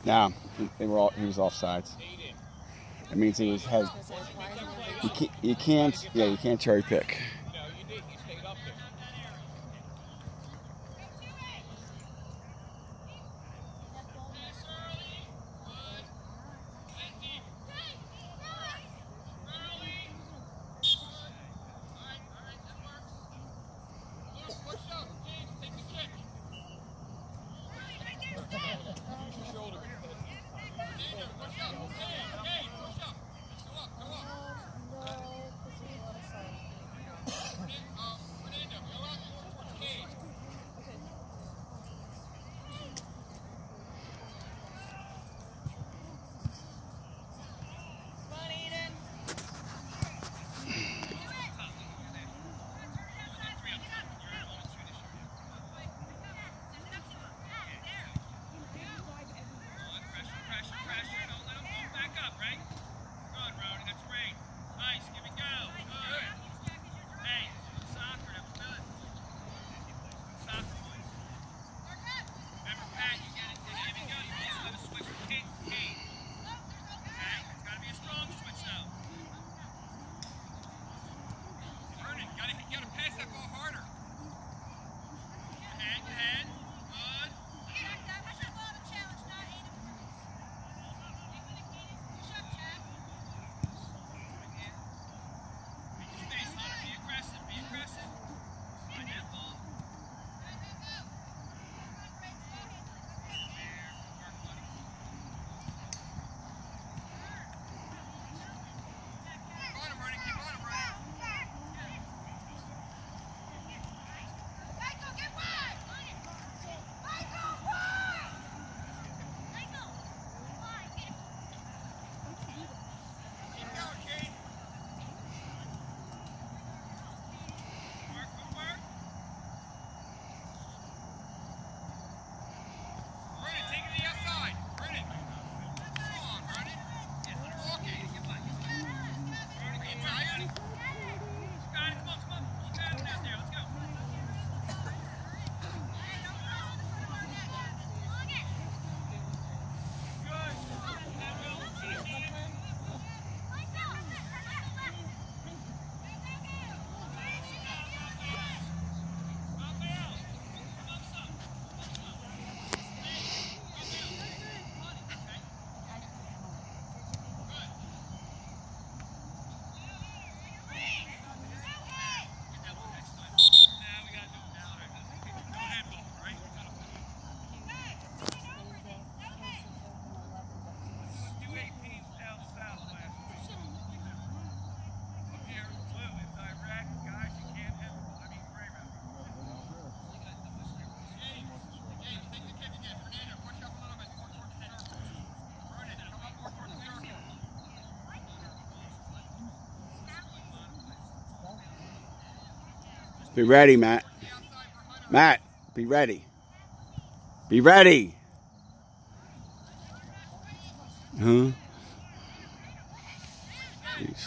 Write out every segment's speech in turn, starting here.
No, he was offsides. It means he has. You can't. Yeah, you can't cherry pick. Be ready, Matt. Matt, be ready. Be ready. Huh? Jeez.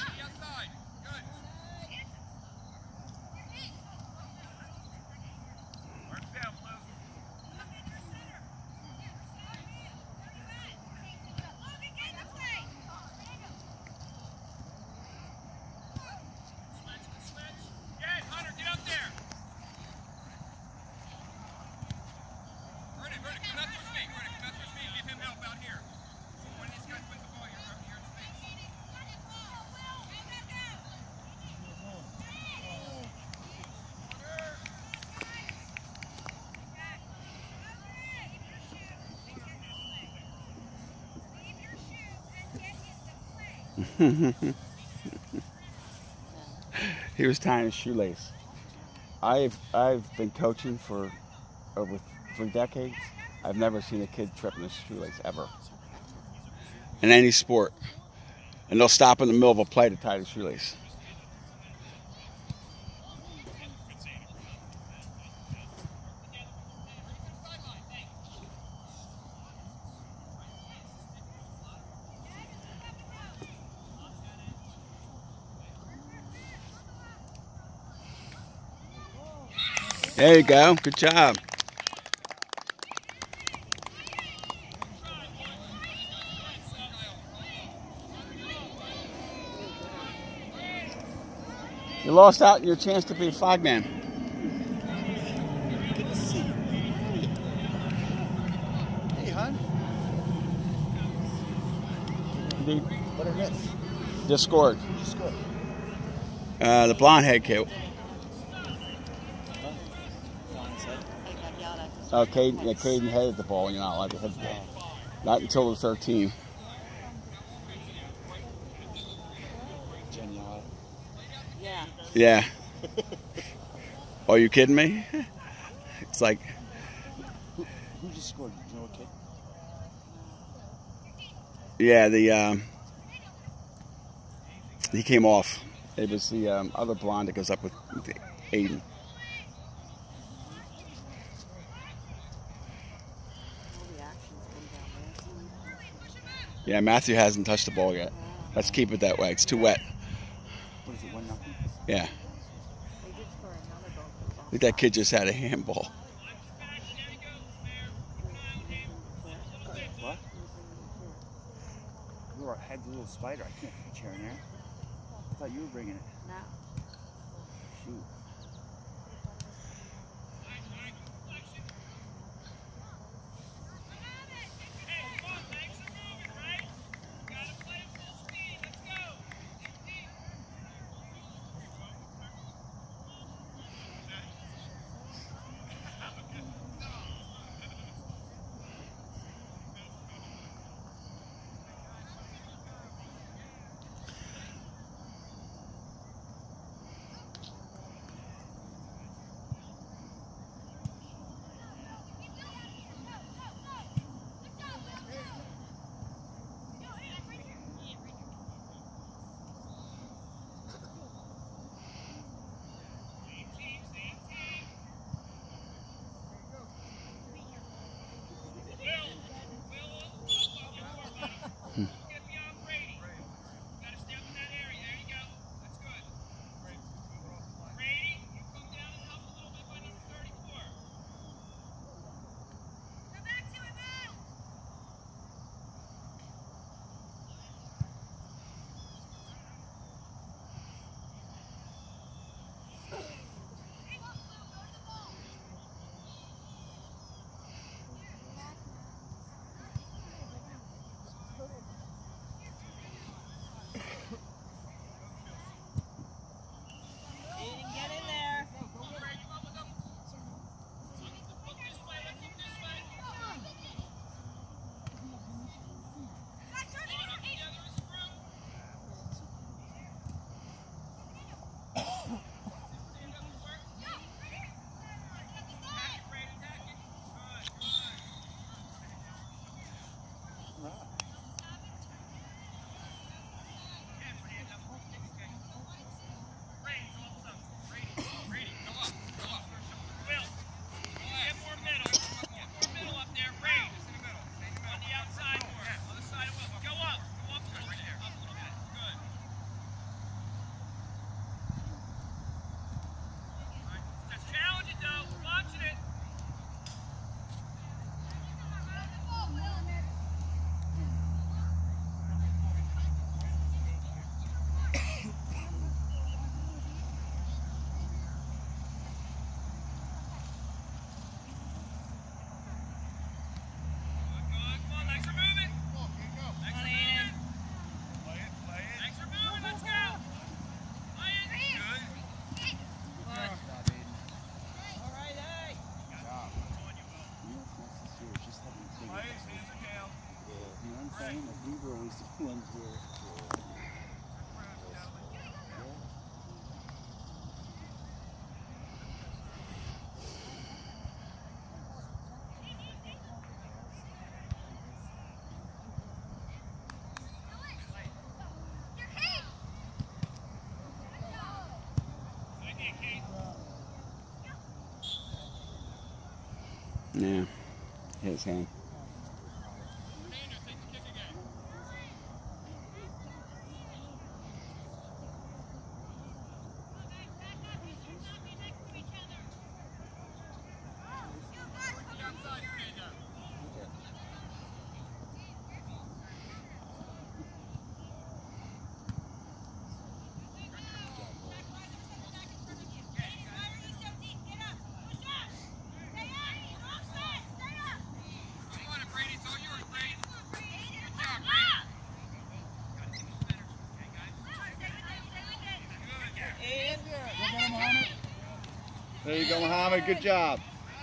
He was tying his shoelace. I've been coaching for over 3 decades. I've never seen a kid tripping his shoelace ever in any sport, and they'll stop in the middle of a play to tie the shoelace. There you go. Good job. You lost out your chance to be a flagman. Good to see you. Hey, hon. Dude, What did I miss? just scored. Who just scored? The blonde head kid. Oh, Caden headed the ball. You're not allowed to hit the ball. Not until the 13. Genial. Yeah. Yeah. Are you kidding me? It's like. Who just scored? Do you know what kid? Yeah, he came off. It was the other blonde that goes up with Aiden. Yeah, Matthew hasn't touched the ball yet. Let's keep it that way. It's too wet. What is it, 1-0? Yeah. I think that kid just had a handball. What? You had the little spider. I can't put a chair in there. I thought you were bringing it. No. Shoot. Yeah, hit his hand. There you go, Muhammad. Good job.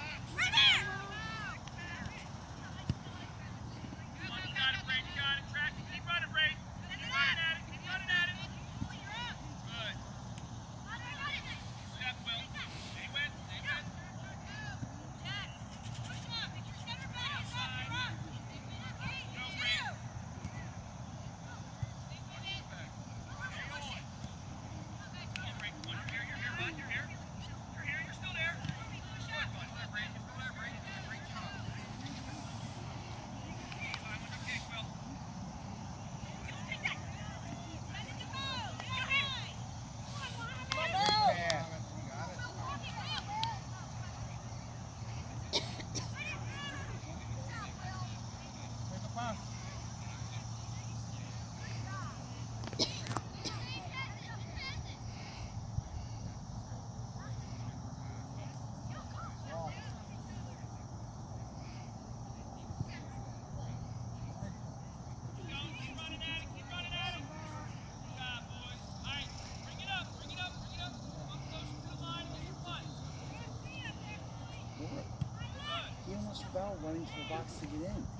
He almost fell running to the box to get in.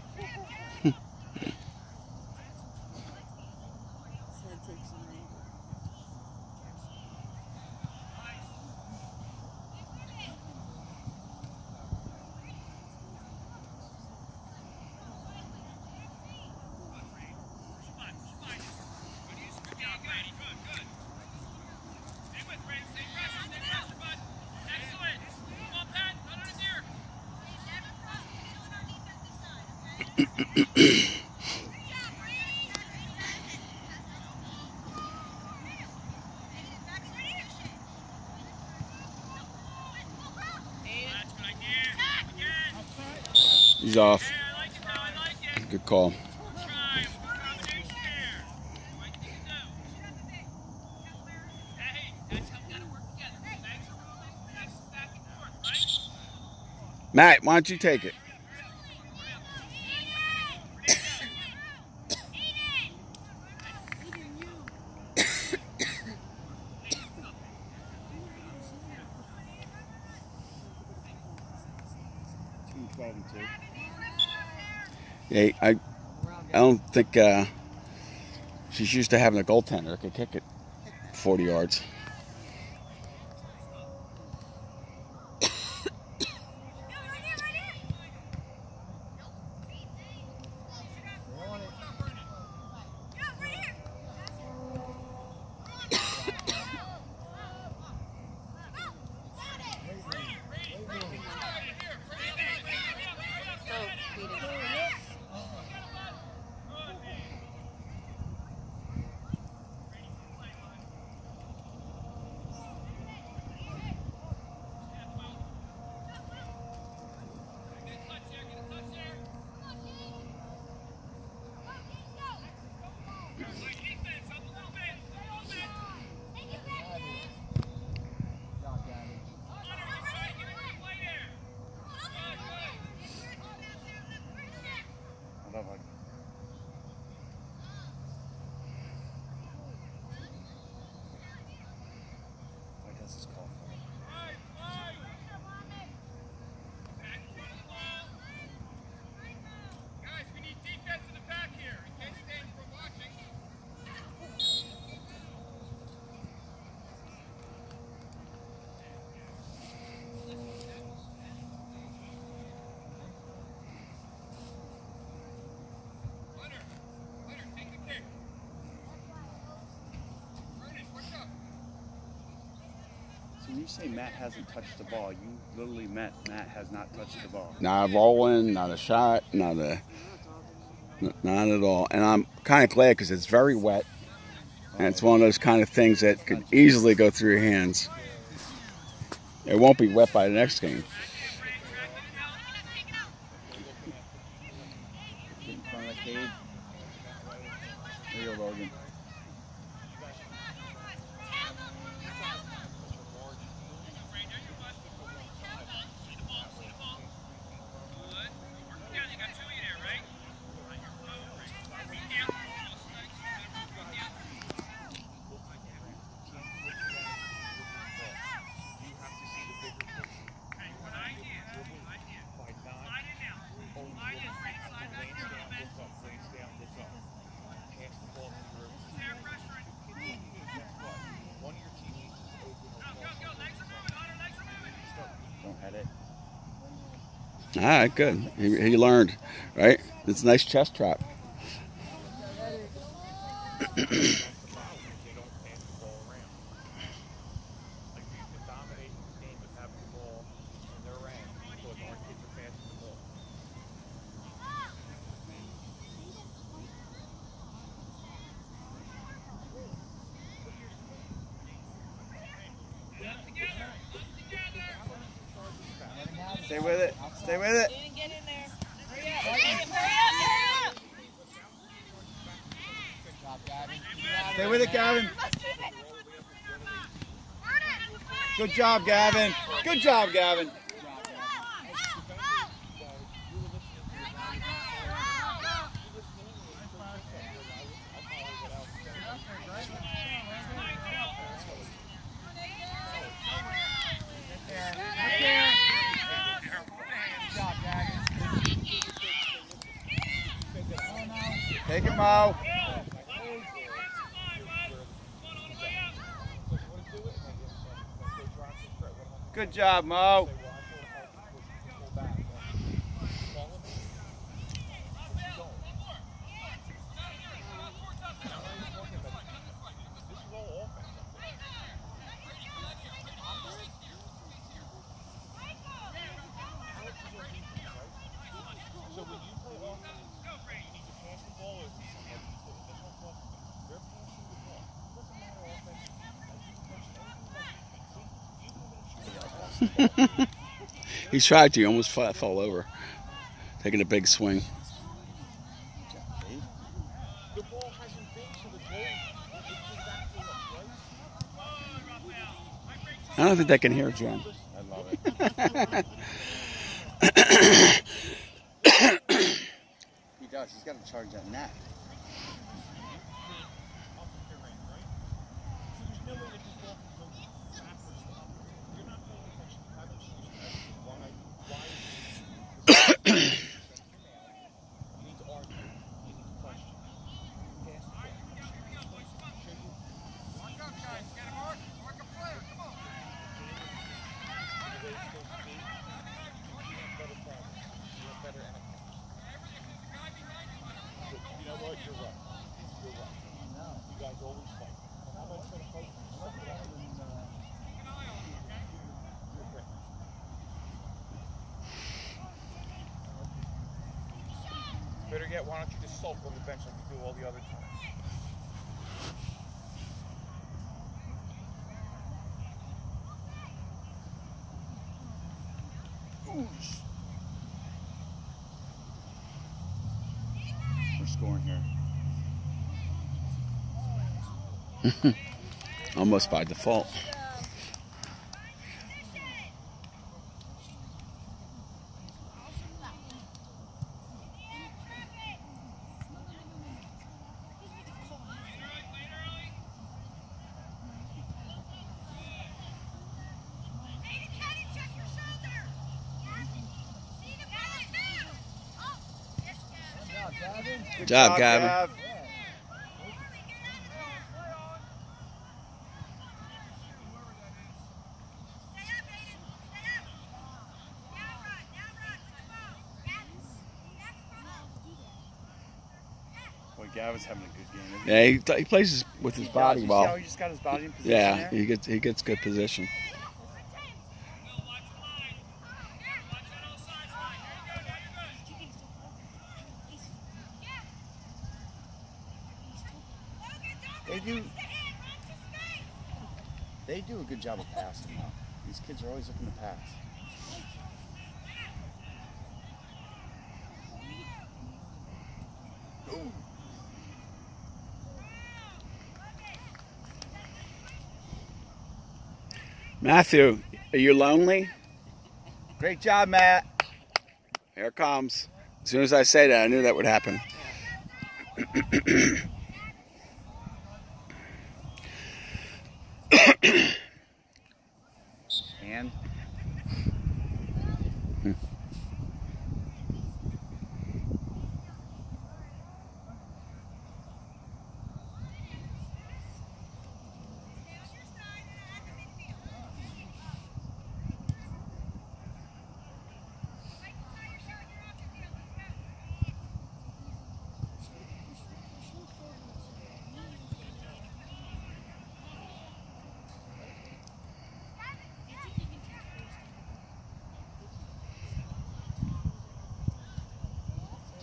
He's off. Good call. Matt, why don't you take it? Yeah, I don't think she's used to having a goaltender that could kick it 40 yards. When you say Matt hasn't touched the ball, you literally meant Matt has not touched the ball. Not a rolling, not a shot, not at all. And I'm kind of glad because it's very wet, and it's one of those kind of things that could easily go through your hands. It won't be wet by the next game. Get in front of the cage. There you go, Logan. All right, good. He learned, right? It's a nice chest trap. Stay with it. Stay with it. Get in there. Hurry up. Stay with it, Gavin. Good job, Gavin. Good job, Gavin. Take it, Mo. Good job, Mo. He tried to. He almost fell over, taking a big swing. I don't think they can hear Jen. I love it. He does. He's got to charge that net. Better yet, why don't you just sulk on the bench like you do all the other times? We're scoring here. Almost by default. Good job, Gavin. Gav. Boy, Gavin's having a good game. Isn't he? Yeah, he plays with his body You see how well. he just got his body in position Yeah, there? he gets good position. They do a good job of passing now. These kids are always looking to pass. Ooh. Matthew, are you lonely? Great job, Matt. Here it comes. As soon as I say that, I knew that would happen. And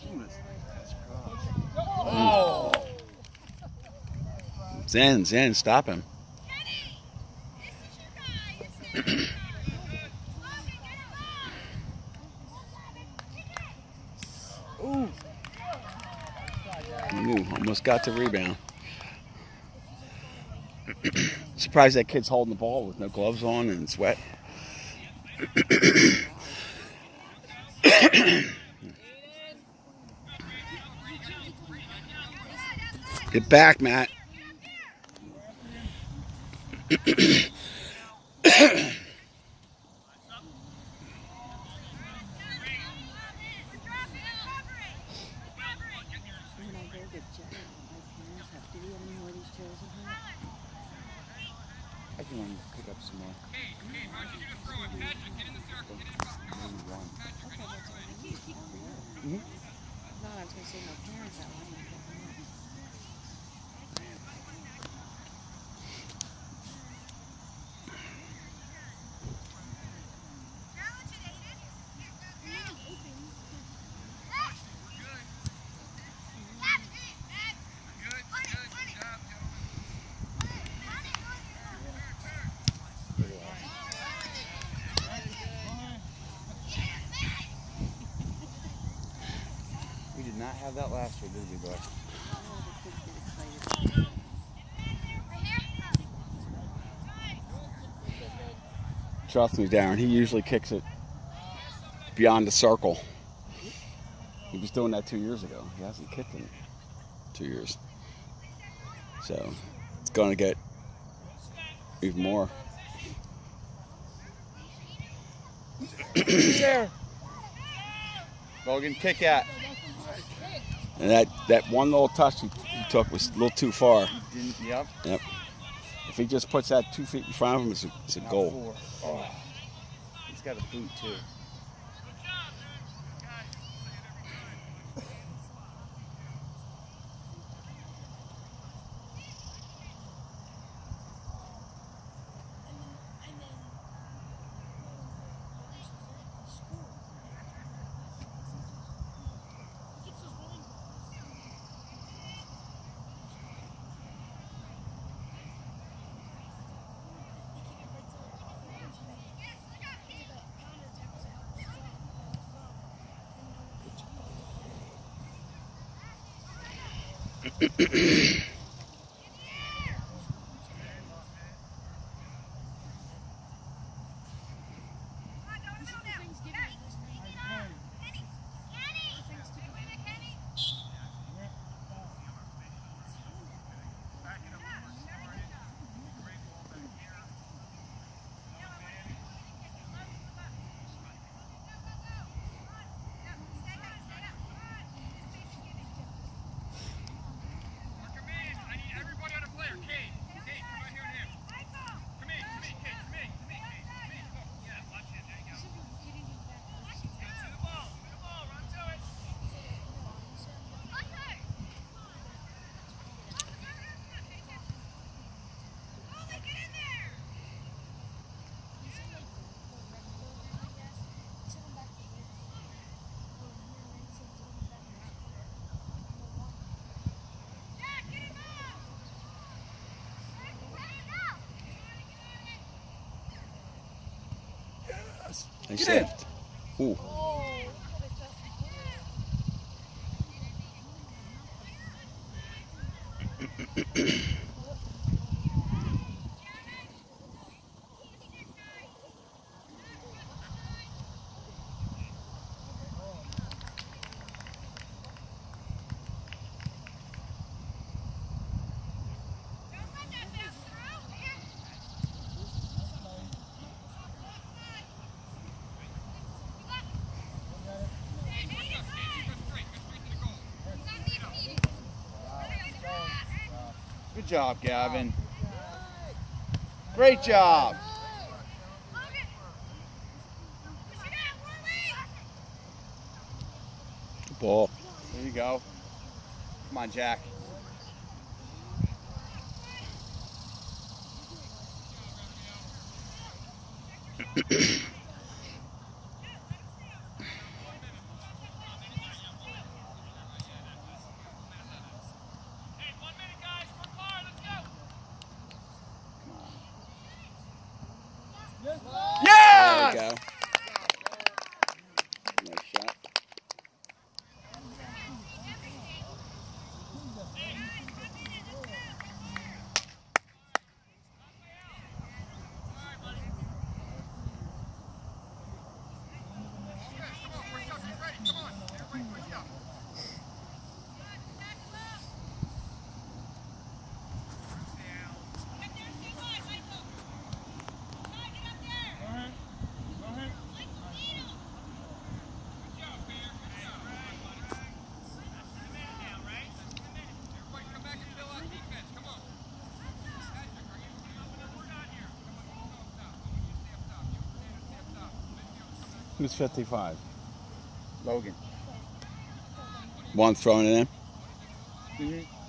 Oh! Zen, stop him. Ooh! Ooh, almost got the rebound. Surprised that kid's holding the ball with no gloves on and it's wet. Get back, Matt. I can pick up some more. No, I was going to say my parents that one. We did not have that last year, did we, boy? Trust me, Darren, he usually kicks it beyond the circle. He was doing that 2 years ago. He hasn't kicked in 2 years. So it's going to get even more. There. Logan, kick at. And that one little touch he took was a little too far. Yep. Yep. If he just puts that 2 feet in front of him, it's a goal. Oh. He's got a boot, too. Nice shift. Ooh. Good job, Gavin. Great job. Good ball. There you go. Come on, Jack. Who's 55? Logan. One throwing it in? Mm-hmm.